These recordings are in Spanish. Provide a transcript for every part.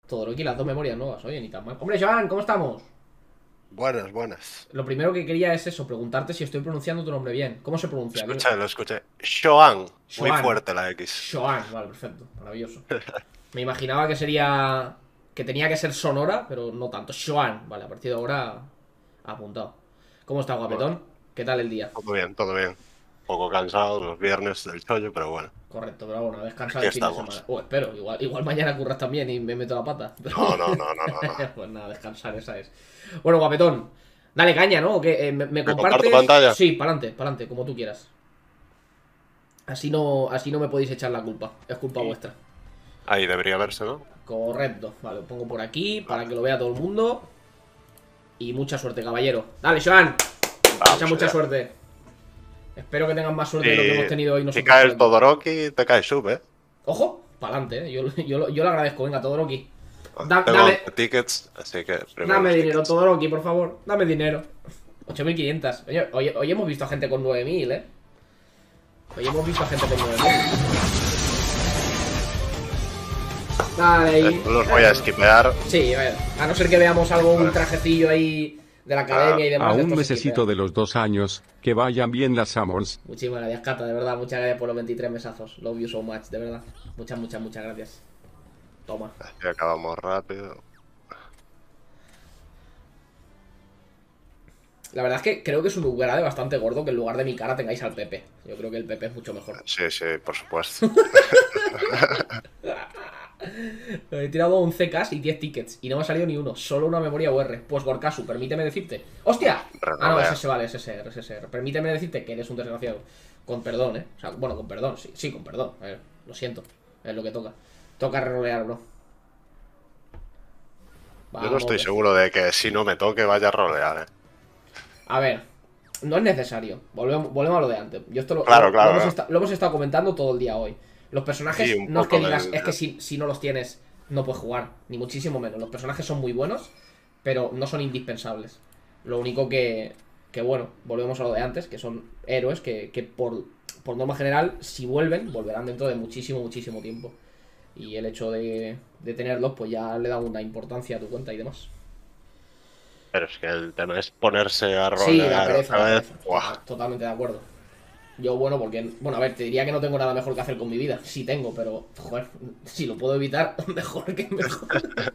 Todoroki, las dos memorias nuevas. Oye, ni tan mal. Hombre, Joan, ¿cómo estamos? Buenas, buenas. Lo primero que quería es eso, preguntarte si estoy pronunciando tu nombre bien. ¿Cómo se pronuncia? Lo escuché. Shoan. Muy Joan. fuerte la X. Joan, vale, perfecto. Maravilloso. Me imaginaba que sería... Que tenía que ser sonora, pero no tanto. Joan. Vale, a partir de ahora... Apuntado. ¿Cómo está, Bueno, guapetón? ¿Qué tal el día? todo bien, todo bien. Un poco cansado los viernes del chollo, pero bueno. Correcto, pero bueno, a descansar Aquí el fin de semana. estamos. Espero. Igual mañana curras también y me meto la pata. Pero... No, no, no, no, no, no. Pues nada, descansar, esa es. Bueno, guapetón. Dale caña, ¿no? ¿O qué? ¿Me ¿Me comparto compartes? pantalla? Sí, pa'lante, como tú quieras. Así no me podéis echar la culpa. Es culpa Y vuestra. ahí debería verse, ¿no? Correcto. Vale, lo pongo por aquí para Vale. que lo vea todo el mundo. Y mucha suerte, caballero. Dale, Joan. Vamos Mucha allá. suerte. Espero que tengan más suerte de lo que hemos tenido hoy Si nosotros cae por el aquí. Todoroki, te cae sub, ¿eh? Ojo, pa'lante, ¿eh? Yo lo agradezco. Venga, Todoroki. Tengo Dame, 11 tickets, así que primero dame los dinero, tickets. Todoroki, por favor. Dame dinero. 8500. Oye, hoy hemos visto a gente con 9000, ¿eh? Hoy hemos visto a gente con 9000. Dale ahí. Los voy a esquipear. Sí, a ver. A no ser que veamos algo, un trajecillo ahí de la academia y demás. A De un estos mesecito equipos. de los 2 años, que vayan bien las Summons. Muchísimas gracias, Cata, de verdad. Muchas gracias por los 23 mesazos. Love you so much, de verdad. Muchas gracias. Toma. Así acabamos rápido. La verdad es que creo que es un upgrade bastante gordo que en lugar de mi cara tengáis al Pepe. Yo creo que el Pepe es mucho mejor. Sí, sí, por supuesto. He tirado 11 Ks y 10 tickets. Y no me ha salido ni uno. Solo una memoria UR. Pues Gorkasu, permíteme decirte. ¡Hostia! Ah, no, es Renovea. ese, vale, es SR, es SR. Permíteme decirte que eres un desgraciado. Con perdón, ¿eh? O sea, bueno, con perdón, sí, sí, con perdón. A ver, lo siento. Es lo que toca. Toca rerolear, bro. Yo no Vamos, estoy bro. seguro de que si no me toque vaya a rolear, ¿eh? A ver, no es necesario. Volvemos a lo de antes. Yo esto Claro, claro. lo hemos estado comentando todo el día hoy. Los Sí, personajes, un no es que poco digas, del... es que si no los tienes, no puedes jugar. Ni muchísimo menos. Los personajes son muy buenos, pero no son indispensables. Lo único que bueno, volvemos a lo de antes, que son héroes que por norma general, si vuelven, volverán dentro de muchísimo tiempo. Y el hecho de tenerlos, pues ya le da una importancia a tu cuenta y demás. Pero es que el tema es ponerse a Sí, la rolear pereza, otra la vez. pereza. Buah. Totalmente de acuerdo. Yo, bueno, porque. Bueno, a ver, te diría que no tengo nada mejor que hacer con mi vida. Sí tengo, pero. Joder, si lo puedo evitar, mejor que mejor.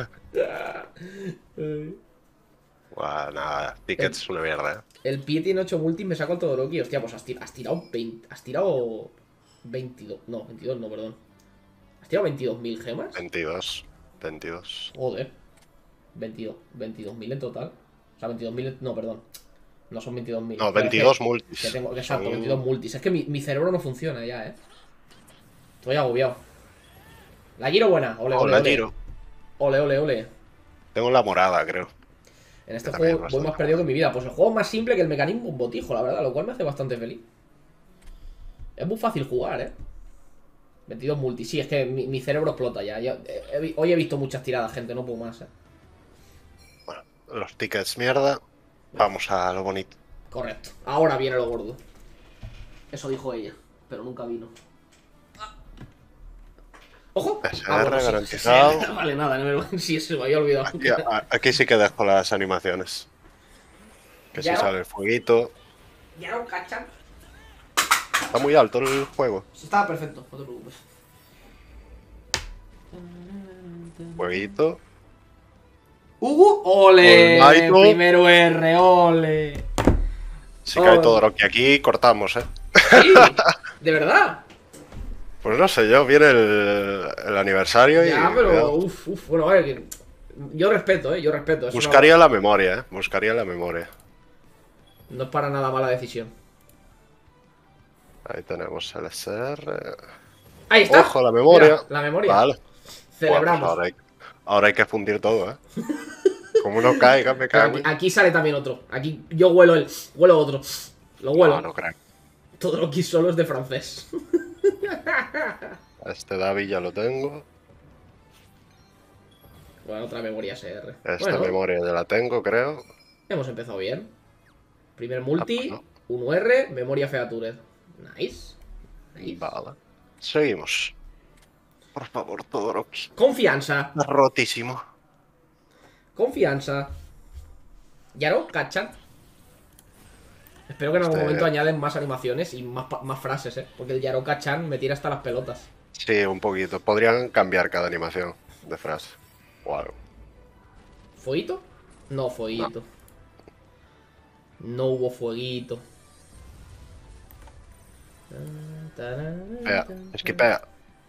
Buah, nada, El, tickets es una mierda, ¿eh? el pie tiene 8 multis, me saco el Todoroki. Hostia, pues has tirado 20. Has tirado. 22. No, 22 no, perdón. ¿Has tirado 22.000 gemas? 22. 22. Joder. 22.000 en total. O sea, 22.000. No, perdón. No son 22.000. No, Joder, es 22 que multis. tengo. Exacto, 22 Son... multis. Es que mi cerebro no funciona ya, Estoy agobiado. La giro buena. Ole, Oh, ole, la ole. giro. Ole, ole, ole. Tengo la morada, creo. En Que este también es juego voy más bastante perdido que buena. en mi vida. Pues el juego es más simple que el mecanismo un botijo, la verdad, lo cual me hace bastante feliz. Es muy fácil jugar, 22 multi. Sí, es que mi cerebro explota ya. Hoy he visto muchas tiradas, gente, no puedo más, Bueno, los tickets mierda. Vamos a lo bonito. Correcto. Ahora viene lo gordo. Eso dijo ella, pero nunca vino. ¡Ojo! SR Sí, garantizado. sí, vale, nada, sí, se me había olvidado. Aquí sí que dejo las animaciones. Que si Ya no, sale el fueguito. ya no cachan. Está muy alto el juego. Estaba perfecto, no te preocupes. Fueguito. ¡Ole! Olmaito. Primero R, ole. Si cae Oh. todo lo que aquí, cortamos, ¿eh? Sí, de verdad. Pues no sé yo, viene el aniversario y... Ya, pero cuidado. bueno, a ver, yo respeto, yo respeto. Buscaría la memoria, ¿eh? Buscaría la memoria. No es para nada mala decisión. Ahí tenemos el SR. Ahí está. Ojo, la memoria. Mira, la memoria. Vale. Buah, pues Celebramos. ahora hay que fundir todo, ¿eh? Como no caiga, me Pero cago. aquí sale también otro. Aquí yo huelo otro. Lo huelo. No, no creo. Todo lo que solo es de francés. Este Davi ya lo tengo. Bueno, otra memoria SR. Esta Bueno, memoria ya la tengo, creo. hemos empezado bien. Primer Pues multi, no. un UR, memoria featured. Nice. Nice. Vale. Seguimos. por favor, Todoroki. Confianza. Está rotísimo. Confianza. Yaro, Kachan. Espero que en algún momento añaden más animaciones y más frases, porque el Yaro Kachan me tira hasta las pelotas. Sí, un poquito. Podrían cambiar cada animación de frase. O algo. ¿Fueguito? No, fueguito. No hubo fueguito. Pega, es que pega.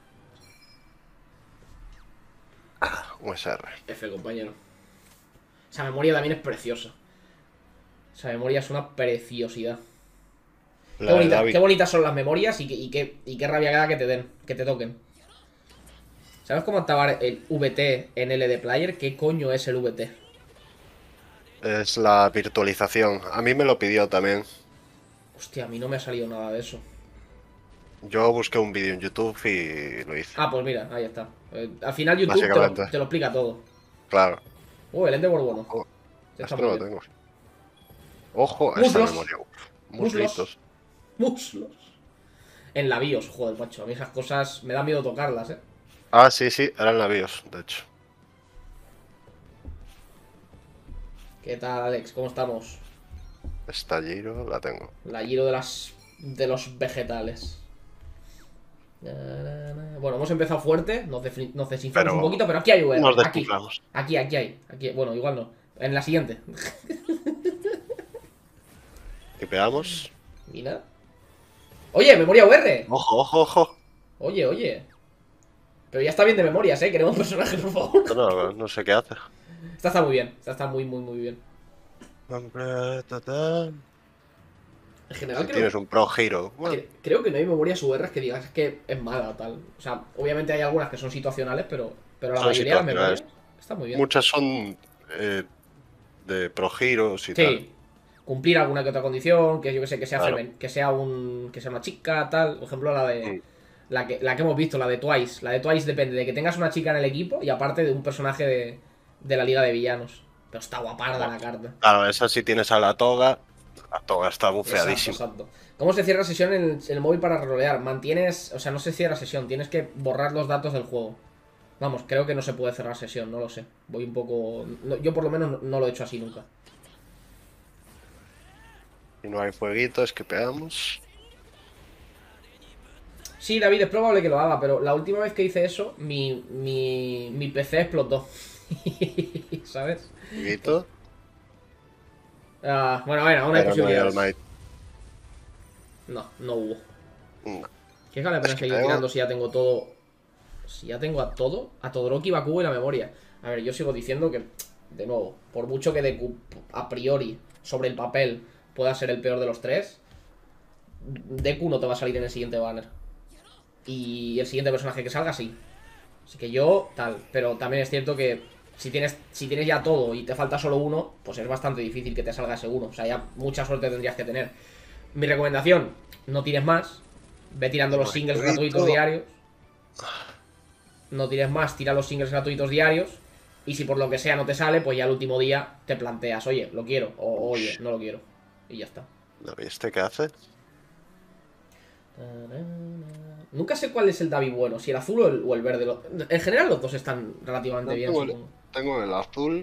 USR. F, compañero. Esa memoria también es preciosa. Esa memoria es una preciosidad. La de David. Qué bonitas son las memorias y qué rabia cada que te den, que te toquen. ¿Sabes cómo activar el VT en LD Player? ¿Qué coño es el VT? Es la virtualización. A mí me lo pidió también. Hostia, a mí no me ha salido nada de eso. Yo busqué un vídeo en YouTube y lo hice. Ah, pues mira, ahí está. Al final YouTube Básicamente. te lo explica todo. Claro. El Endeavor bueno. Ojo, Está esto muy no lo bien. tengo. Ojo, esta Muslos. memoria. Muslos. Muslitos. Muslos. En la BIOS, joder, macho. A mí esas cosas me da miedo tocarlas, Ah, sí, sí, eran navíos, de hecho. ¿Qué tal, Alex? ¿Cómo estamos? Esta Giro la tengo. La giro de los vegetales. Bueno, hemos empezado fuerte, nos desinflamos Pero un poquito, pero aquí hay VR. Nos Aquí desinflamos. hay. Bueno, igual no. En la siguiente. Y pegamos. Mira. Oye, memoria VR. Ojo, ojo, ojo. Oye. Pero ya está bien de memorias, queremos personajes, por favor. No, no sé qué hace. Esta está muy bien. Esta está muy bien. En general Si tienes un Pro Hero. Bueno, creo que no hay memorias VR que digas que es mala o tal. O sea, obviamente hay algunas que son situacionales, pero la Son mayoría de las situacionales. memorias está muy bien. muchas son de Pro Heroes y tal. Sí. Cumplir alguna que otra condición, que yo que sé, que sea Claro. que sea una chica, tal. Por ejemplo, la de. Mm. La que hemos visto, la de Twice. La de Twice depende de que tengas una chica en el equipo y aparte de un personaje de la Liga de Villanos. Pero está guaparda la carta. Claro, esa si tienes a la toga. La toga está bufeadísima. Exacto. ¿Cómo se cierra sesión en el móvil para rolear? Mantienes. O sea, no se cierra sesión, tienes que borrar los datos del juego. Vamos, creo que no se puede cerrar sesión, no lo sé. Voy un poco. Yo por lo menos no lo he hecho así nunca. Si no hay fueguito, es que pegamos. Sí, David, es probable que lo haga, pero la última vez que hice eso, mi PC explotó. ¿Sabes? Fueguito. Bueno, aún hay Pero no hay posibilidades. All Might. No hubo. No. ¿Qué vale la pena Es que seguir tengo- tirando si ya tengo todo? Si ya tengo a todo, a Todoroki, Bakugo y la memoria. A ver, yo sigo diciendo que, de nuevo, por mucho que Deku a priori, sobre el papel, pueda ser el peor de los tres, Deku no te va a salir en el siguiente banner. Y el siguiente personaje que salga, sí. Así que yo, tal. Pero también es cierto que si tienes ya todo y te falta solo uno, pues es bastante difícil que te salga ese uno. O sea, ya mucha suerte tendrías que tener. Mi recomendación, no tires más. Ve tirando los singles Fueguito. gratuitos diarios. No tires más, tira los singles gratuitos diarios. Y si por lo que sea no te sale, pues ya el último día te planteas, oye, lo quiero. O oye, no lo quiero. Y ya está. ¿Lo viste qué hace? Nunca sé cuál es el Davi bueno, si el azul o el verde. En general los dos están relativamente bien, supongo. Tengo el azul.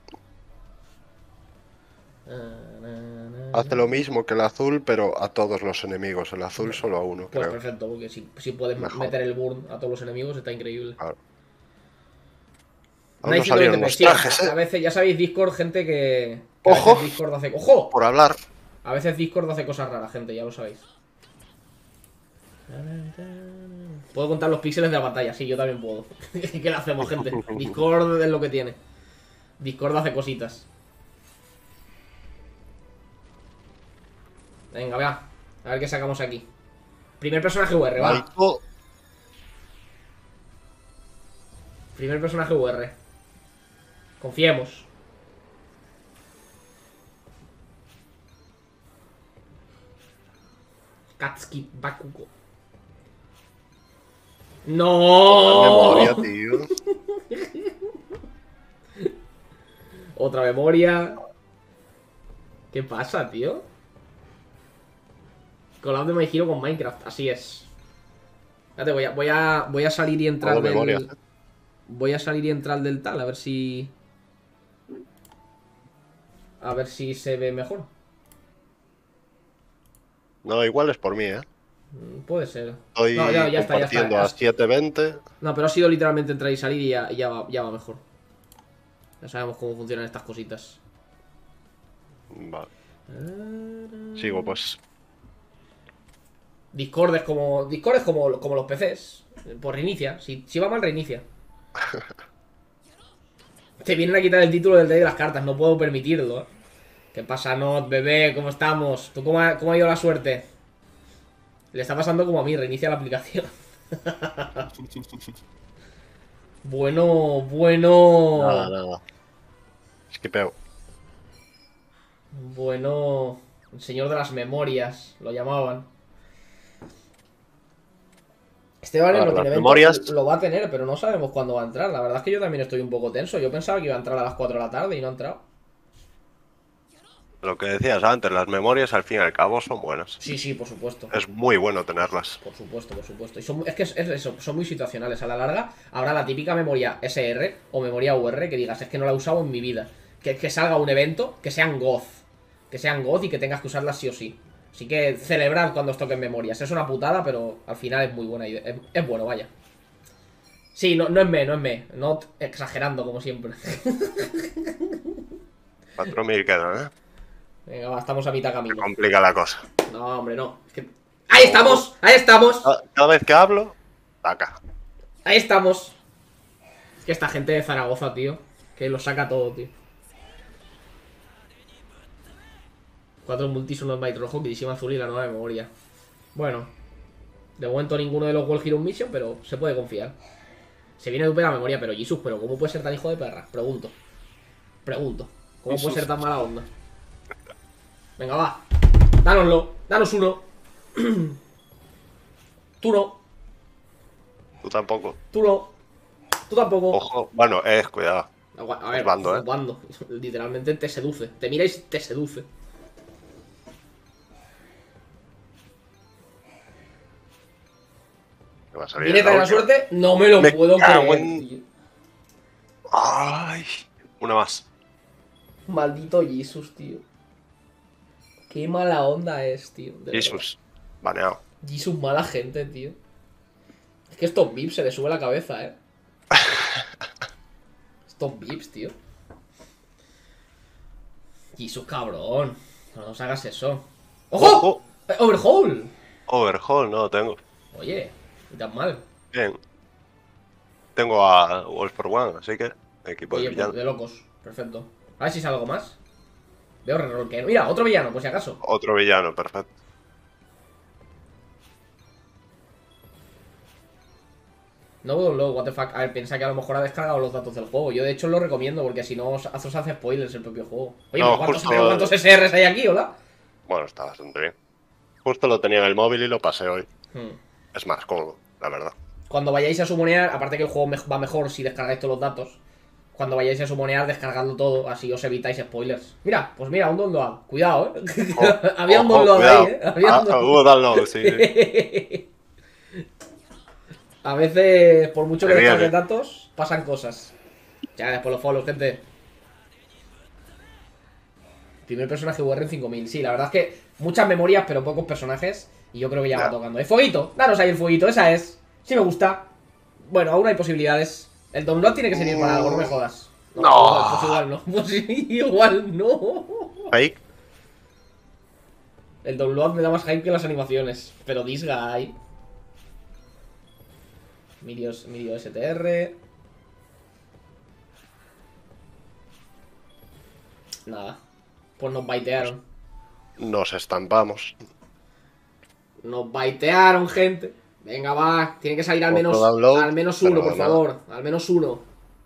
Hace lo mismo que el azul, pero a todos los enemigos. El azul solo a uno, Pues creo. perfecto, porque si puedes Mejor. meter el burn a todos los enemigos está increíble. Claro. Aún no Nice salieron 120p, los sí, trajes, a veces, ya sabéis, Discord, gente que ¡Ojo! a veces Discord hace. ¡Ojo! Por hablar. A veces Discord hace cosas raras, gente, ya lo sabéis. Puedo contar los píxeles de la pantalla, sí, yo también puedo. ¿Qué le hacemos, gente? Discord es lo que tiene. Discord hace cositas. Venga, vea. A ver qué sacamos aquí. Primer personaje VR, va. Alto. Primer personaje VR. Confiemos. Katsuki Bakugo. ¡No! Memoria, tío. Otra memoria. ¿Qué pasa, tío? Collab de My Hero con Minecraft, así es. Espérate, voy a salir y entrar Modo memoria. del... Voy a salir y entrar del tal, a ver si... A ver si se ve mejor. No, igual es por mí, ¿eh? Puede ser. Estoy No, ya está, ya compartiendo está. a 720. No, pero ha sido literalmente entrar y salir y ya va mejor. Ya sabemos cómo funcionan estas cositas. Vale. Sigo, pues. Discord es como los PCs. Pues reinicia. Si va mal, reinicia. Te vienen a quitar el título del rey de las cartas. No puedo permitirlo. ¿Qué pasa, Not, bebé? ¿Cómo estamos? ¿Tú cómo ha ido la suerte? Le está pasando como a mí. Reinicia la aplicación. Bueno. Nada. Skipeo. Bueno. El señor de las memorias. Lo llamaban. Este Valen no tiene memorias lo va a tener, pero no sabemos cuándo va a entrar. La verdad es que yo también estoy un poco tenso. Yo pensaba que iba a entrar a las 4 de la tarde y no ha entrado. Lo que decías antes, las memorias al fin y al cabo son buenas. Sí, por supuesto. Es muy bueno tenerlas. Por supuesto. Y es que es eso, son muy situacionales. A la larga habrá la típica memoria SR o memoria UR que digas, es que no la he usado en mi vida. Que salga un evento, que sean goz. Que sean goz y que tengas que usarlas sí o sí. Así que celebrad cuando os toquen memorias. Es una putada, pero al final es muy buena idea. Es bueno, vaya. Sí, no es me. No exagerando, como siempre. 4000 quedan, ¿eh? Venga, va, estamos a mitad Se camino. complica la cosa. No, hombre, no. Es que... ¡Ahí estamos! ¡Ahí estamos! Cada vez que hablo, taca. ¡Ahí estamos! Es que esta gente de Zaragoza, tío, que lo saca todo, tío. 4 multis, uno Byte rojo, Kirishima azul y la nueva memoria. Bueno, de momento ninguno de los World Hero Mission, pero se puede confiar. Se viene de la memoria, pero Jesus, pero ¿cómo puede ser tan hijo de perra? Pregunto. ¿Cómo puede ser tan mala onda? Venga, va. Dánoslo. Danos uno. Tú no. Tú tampoco. Tú no. Tú tampoco. Ojo. Bueno, cuidado. A ver, bando, bando. Literalmente te seduce. Te mira y te seduce. Va a salir ¿Viene el tan la último. suerte? No me lo puedo cago creer, en- tío. Ay. Una más. Maldito Jesus, tío. Qué mala onda es, tío. de Jesus. Baneado. verdad. Jesus, mala gente, tío. Es que estos vips se les sube la cabeza, Estos vips, tío. Jesus, cabrón. No nos hagas eso. ¡Ojo! Ojo. ¡Overhaul! Overhaul no lo tengo. Oye, ni tan mal. Bien. Tengo a Wolf for One, así que equipo de Oye, villano. pues de locos. Perfecto. A ver si sale algo más. Veo reroll que... Mira, otro villano, por si acaso. Otro villano, perfecto. No download, what the fuck. A ver, piensa que a lo mejor ha descargado los datos del juego. Yo de hecho lo recomiendo porque si no os hace spoilers el propio juego. Oye, No, pero justo- ¿cuántos SRs hay aquí, hola? Bueno, está bastante bien. Justo lo tenía en el móvil y lo pasé hoy. Hmm. Es más cómodo, la verdad. Cuando vayáis a sumonear, aparte que el juego va mejor si descargáis todos los datos. Cuando vayáis a sumonear, descargadlo todo, así os evitáis spoilers. Mira, pues mira, un download. Cuidado, Había un Ojo, download cuidado. ahí, Había un download. Hubo download, sí. A veces, por mucho que Se viene. descargues datos, pasan cosas. Ya, después los follows, gente. Primer personaje UR en 5000. Sí, la verdad es que muchas memorias, pero pocos personajes. Y yo creo que ya va Ya. tocando. ¡El fueguito! Danos ahí el fueguito, esa es. Sí me gusta. Bueno, aún hay posibilidades. El download tiene que servir para algo, no me jodas. No. Pues igual no. Pues igual no. Fake. El download me da más hype que las animaciones. Pero this guy. Mirio STR. Nada. Pues nos baitearon. Nos estampamos. Nos baitearon, gente. Venga, va. Tiene que salir al Otro menos, download, al menos uno, pero por nada. favor. Al menos uno.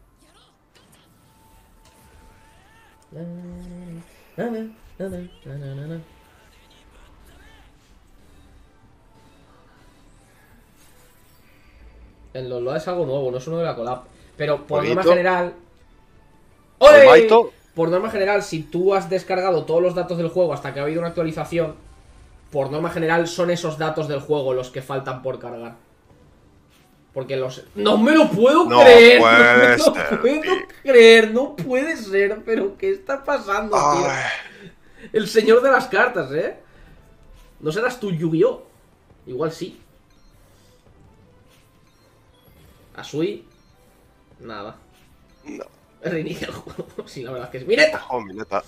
El Lolo es algo nuevo, no es uno de la collab. Pero por norma Bonito. general. El ¡Oye! Maito. Por norma general, si tú has descargado todos los datos del juego hasta que ha habido una actualización, por norma general son esos datos del juego los que faltan por cargar. Porque los... ¡No me lo puedo No creer! ¡No puede me lo ser, puedo tío. creer! ¡No puede ser! ¿Pero qué está pasando, tío? Ay, El señor de las cartas, ¿eh? ¿No serás tú Yu-Gi-Oh? Igual sí. Asui. Nada. no. Reinicia el juego. Sí, la verdad es que es... ¡Mineta! Ojo, mi neta.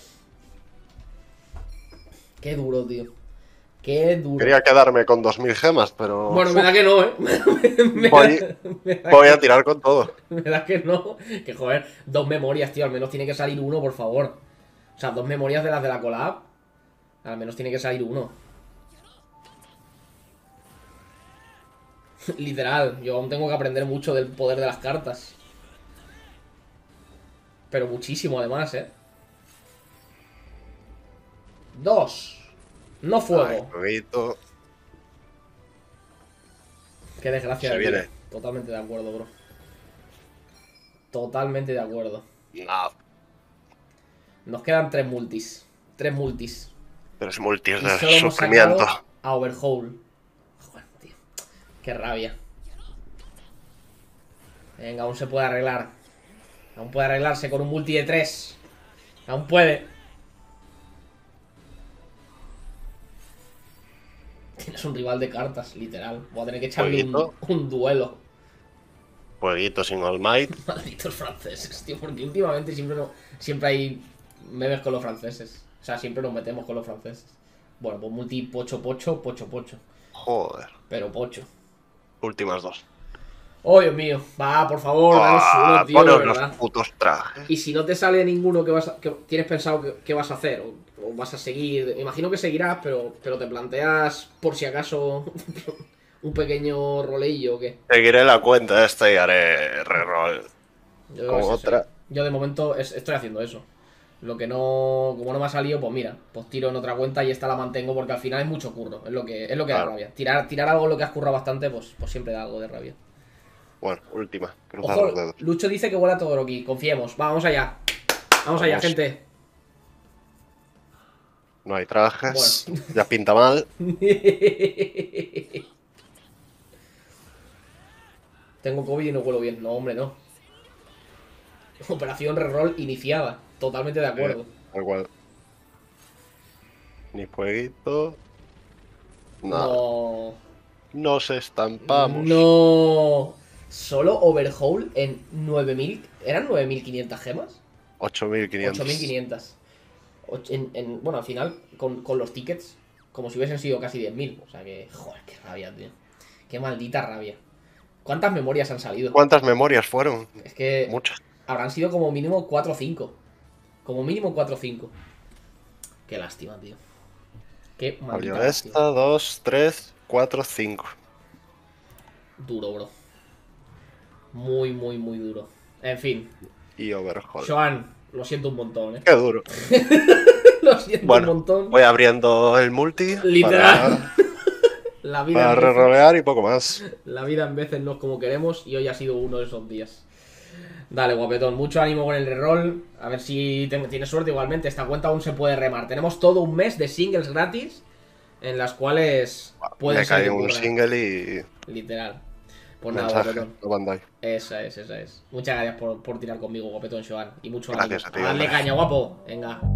Qué duro, tío. Qué duro. Quería quedarme con 2000 gemas, pero... Bueno, me da que no, ¿eh? Voy a tirar con todo. Me da que no. Que joder, 2 memorias, tío. Al menos tiene que salir uno, por favor. O sea, 2 memorias de las de la collab. Al menos tiene que salir uno. Literal, yo aún tengo que aprender mucho del poder de las cartas. Pero muchísimo, además, ¿eh? 2. No Ay, fuego. jueguito. Qué desgracia Se de vida. viene. Totalmente de acuerdo, bro. Totalmente de acuerdo. No. Nos quedan 3 multis. 3 multis. Pero es multis Y de solo hemos sufrimiento. sacado a Overhaul. Joder, tío. Qué rabia. Venga, aún se puede arreglar. Aún puede arreglarse con un multi de 3. Aún puede. Tienes un rival de cartas, literal. Voy a tener que echarle un duelo. Jueguito sin All Might. Malditos franceses, tío. Porque últimamente siempre hay memes con los franceses. O sea, siempre nos metemos con los franceses. Bueno, pues multi pocho, pocho, pocho, pocho. Joder. Pero pocho. Últimas 2. Oh, Dios mío. Va, por favor, danos uno, tío, de Ponos los verdad. putos trajes. Y si no te sale ninguno que tienes pensado que vas a hacer, o vas a seguir, imagino que seguirás, pero te planteas por si acaso un pequeño roleillo o qué. Seguiré la cuenta esta y haré reroll. Yo Con es eso. otra. Yo de momento estoy haciendo eso. Lo que no, como no me ha salido, pues mira, pues tiro en otra cuenta y esta la mantengo porque al final es mucho curro, es lo que da Claro. rabia. Tirar algo en lo que has currado bastante, pues siempre da algo de rabia. Bueno, última. Cruzar Ojo, los dedos. Lucho dice que vuela todo aquí, confiemos. Vamos allá. Vamos allá, Vamos. gente. No hay trajes. Bueno. Ya pinta mal. Tengo COVID y no huelo bien. No, hombre, no. Operación reroll iniciada. Totalmente de acuerdo. Tal cual. Ni jueguito. Nada. No. Nos estampamos. No. Solo Overhaul en 9000. ¿Eran 9500 gemas? 8500. 8500. Bueno, al final, con los tickets, como si hubiesen sido casi 10.000. O sea que, joder, qué rabia, tío. Qué maldita rabia. ¿Cuántas memorias han salido? ¿Cuántas memorias fueron? Es que Muchas. habrán sido como mínimo 4 o 5. Como mínimo 4 o 5. Qué lástima, tío. Qué maldita Salió lástima. esta, 2, 3, 4, 5. Duro, bro. Muy, muy, muy duro. En fin. Y Overhaul. Joan, lo siento un montón, Qué duro. Lo siento Bueno, un montón. voy abriendo el multi. Literal. La vida, Para en veces, rerolear y poco más. la vida en veces no es como queremos y hoy ha sido uno de esos días. Dale, guapetón, mucho ánimo con el reroll. A ver si tienes suerte igualmente. Esta cuenta aún se puede remar. Tenemos todo un mes de singles gratis en las cuales pueden Me ser cae que un ocurra. single y Literal. Pues nada, mensaje. guapetón. Lo mandáis. Esa es. Muchas gracias por tirar conmigo, guapetón, Joan. Y mucho Gracias ánimo. a ti, Dale hombre. caña, guapo. Venga.